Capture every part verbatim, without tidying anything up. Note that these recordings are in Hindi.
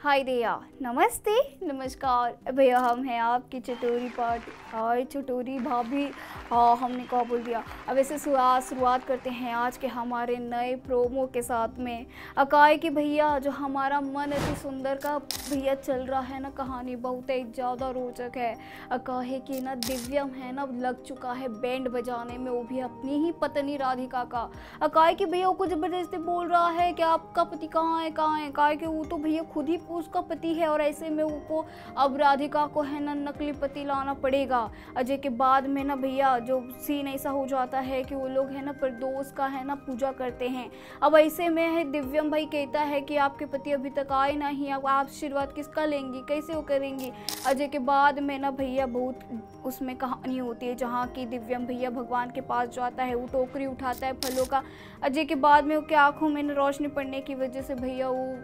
हाय दया, नमस्ते, नमस्कार भैया। हम हैं आपकी चटोरी पार्टी। हाय चटोरी भाभी। हाँ, हमने कहा बोल दिया। अब ऐसे शुरुआत शुरुआत करते हैं आज के हमारे नए प्रोमो के साथ में। अकाय कि भैया जो हमारा मन अति सुंदर का भैया चल रहा है ना, कहानी बहुत ही ज़्यादा रोचक है। अकाहे कि ना दिव्यम है ना लग चुका है बैंड बजाने में, वो भी अपनी ही पत्नी राधिका का। अकाय कि भैया वो को ज़बरदस्ती बोल रहा है कि आपका पति कहाँ है कहाँ है। अकाय कि वो तो भैया खुद ही उसका पति है, और ऐसे में वो अब राधिका को है ना नकली पति लाना पड़ेगा। अजय के बाद में ना भैया जो सीन ऐसा हो जाता है कि वो लोग है ना प्रदोष का है ना पूजा करते हैं। अब ऐसे में है दिव्यम भाई कहता है कि आपके पति अभी तक आए नहीं, अब आप आशीर्वाद किसका लेंगी, कैसे वो करेंगी। अजय के बाद में ना भैया बहुत उसमें कहानी होती है जहाँ की दिव्यम भैया भगवान के पास जाता है, वो टोकरी उठाता है फलों का। अजय के बाद में वो क्या आंखों में रोशनी पड़ने की वजह से भैया वो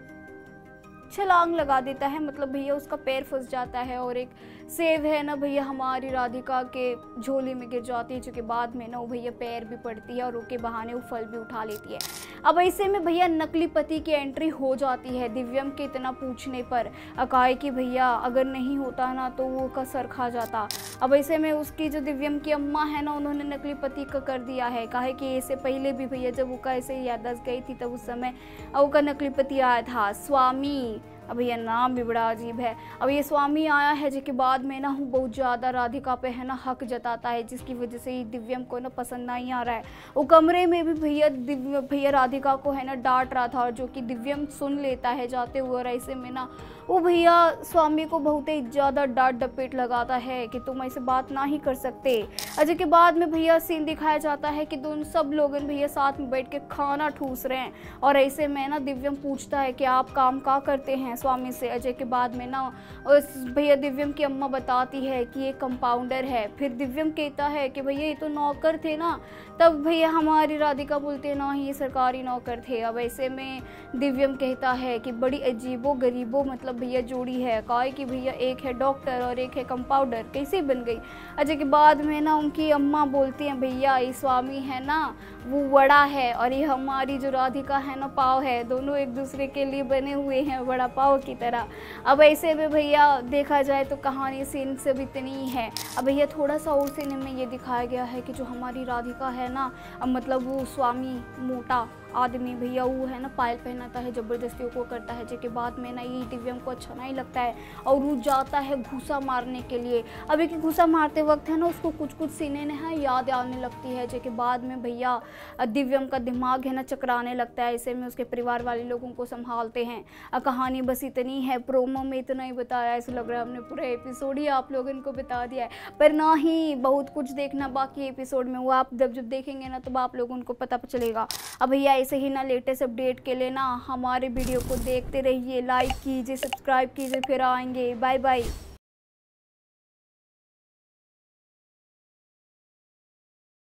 छलांग लगा देता है, मतलब भैया उसका पैर फंस जाता है और एक सेब है ना भैया हमारी राधिका के झोली में गिर जाती है, जो कि बाद में ना वो भैया पैर भी पड़ती है और उसके बहाने वो फल भी उठा लेती है। अब ऐसे में भैया नकली पति की एंट्री हो जाती है दिव्यम के इतना पूछने पर। अकाय कि भैया अगर नहीं होता ना तो वो का सर खा जाता। अब ऐसे में उसकी जो दिव्यम की अम्मा है ना, उन्होंने नकली पति का कर दिया है। काहे कि इससे पहले भी भैया जब उसका ऐसे याददाश्त गई थी तब उस समय उसका नकली पति आया था, स्वामी। अब भैया नाम भी बड़ा अजीब है। अब ये स्वामी आया है जिसके बाद में ना बहुत ज़्यादा राधिका पे है ना हक जताता है, जिसकी वजह से ही दिव्यम को ना पसंद नहीं आ रहा है। वो कमरे में भी भैया दिव्य भैया राधिका को है ना डांट रहा था, और जो कि दिव्यम सुन लेता है जाते हुए। और ऐसे में ना वो भैया स्वामी को बहुत ही ज़्यादा डांट डपेट लगाता है कि तुम ऐसे बात ना ही कर सकते। अजय के बाद में भैया सीन दिखाया जाता है कि दोनों सब लोग भैया साथ में बैठ के खाना ठूस रहे हैं, और ऐसे में ना दिव्यम पूछता है कि आप काम क्या करते हैं स्वामी से। अजय के बाद में ना भैया दिव्यम की अम्मा बताती है कि ये कंपाउंडर है। फिर दिव्यम कहता है कि भैया ये तो नौकर थे ना, तब भैया हमारी राधिका बोलते हैं ना ये सरकारी नौकर थे। अब ऐसे में दिव्यम कहता है कि बड़ी अजीबो गरीबो मतलब भैया जोड़ी है। कहा कि भैया एक है डॉक्टर और एक है कंपाउंडर, कैसे बन गई। अजय के बाद में ना उनकी अम्मा बोलती हैं भैया ये स्वामी है ना वो वड़ा है, और ये हमारी जो राधिका है ना पाव है, दोनों एक दूसरे के लिए बने हुए हैं वड़ा पाव की तरह। अब ऐसे में भैया देखा जाए तो कहानी सीन से भी इतनी ही है। अब भैया थोड़ा सा और सीन में ये दिखाया गया है कि जो हमारी राधिका है ना, अब मतलब वो स्वामी मोटा आदमी भैया वो है ना पायल पहनाता है, ज़बरदस्ती को करता है, जिसके बाद में ना ये दिव्यम को अच्छा नहीं लगता है और वो जाता है घूसा मारने के लिए। अब एक घूसा मारते वक्त है ना उसको कुछ कुछ सीने ने है याद आने लगती है, जिसके बाद में भैया दिव्यम का दिमाग है ना चकराने लगता है। ऐसे में उसके परिवार वाले लोगों को संभालते हैं। कहानी बस इतनी है, प्रोमो में इतना ही बताया। ऐसा लग रहा है हमने पूरा एपिसोड ही आप लोगों को बता दिया है, पर ना ही बहुत कुछ देखना बाकी एपिसोड में, वो आप जब जब देखेंगे ना तब आप लोगों को पता चलेगा। अब भैया ऐसे ही ना लेटेस्ट अपडेट के लिए ना हमारे वीडियो को देखते रहिए, लाइक कीजिए, सब्सक्राइब कीजिए, फिर आएंगे। Bye bye.